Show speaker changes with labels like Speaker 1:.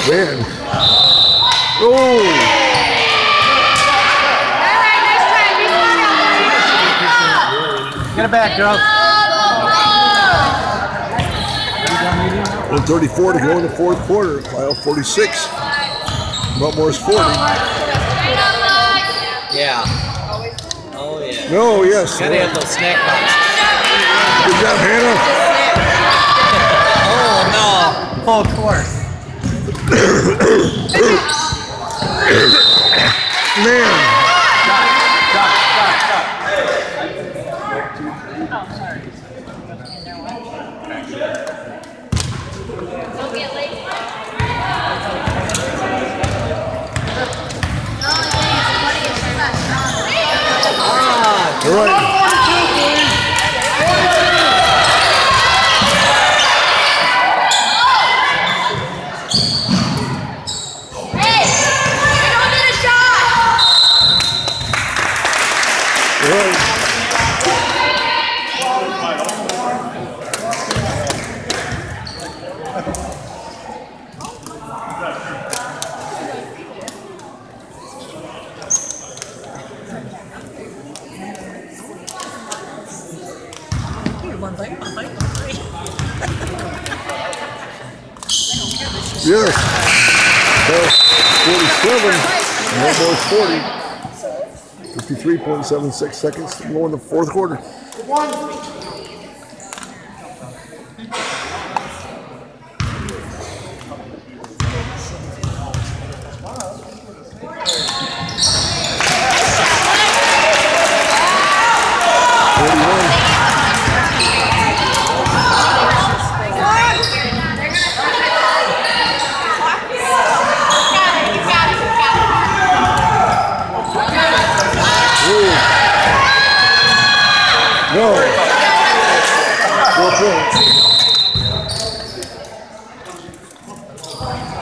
Speaker 1: Man. Oh!
Speaker 2: Get it back, girls.
Speaker 1: 1:34 to go in the fourth quarter. File 46. Biltmore's 40.
Speaker 3: Yeah. Oh, yeah.
Speaker 1: No, yes.
Speaker 3: Gotta have those snack boxes.
Speaker 1: Good job, Hannah.
Speaker 3: Oh, no.
Speaker 2: Full course.
Speaker 1: Man. All right. Yes. 47. Biltmore's 40. 53.76 seconds to go in the fourth quarter. No. 4 points.